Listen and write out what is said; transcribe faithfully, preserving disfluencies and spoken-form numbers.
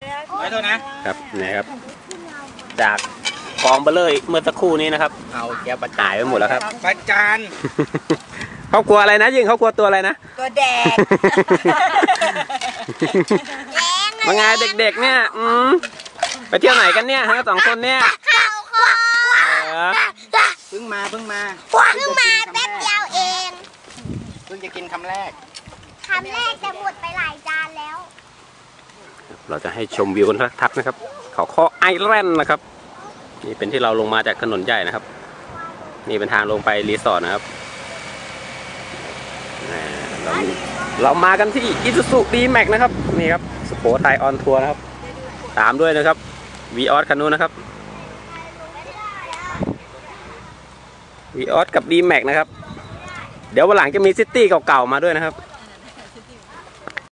ไม่โทษนะครับนี่ครับจากกองเบลเลอร์เมื่อสักครู่นี้นะครับเอาแก้วประหายไปหมดแล้วครับประจานเขากลัวอะไรนะยิงเขากลัวตัวอะไรนะตัวแดงมาไงเด็กๆเนี่ยอืมไปเที่ยวไหนกันเนี่ยฮะสองคนเนี่ยเพิ่งมาเพิ่งมาเพิ่งมาแป๊บเดียวเองเพิ่งจะกินคำแรกคำแรกจะหมดไปหลายจานแล้วเราจะให้ชมวิวกันทักนะครับเขาข้อไอแลนด์นะครับนี่เป็นที่เราลงมาจากถนนใหญ่นะครับนี่เป็นทางลงไปรีสอร์ทนะครับเราเรามากันที่อิซูซุดีแม็กนะครับนี่ครับสุโขทัยออนทัวร์นะครับตามด้วยนะครับวีออสคันนู้นนะครับวีออสกับดีแม็กนะครับเดี๋ยววันหลังจะมีซิตี้เก่าๆมาด้วยนะครับ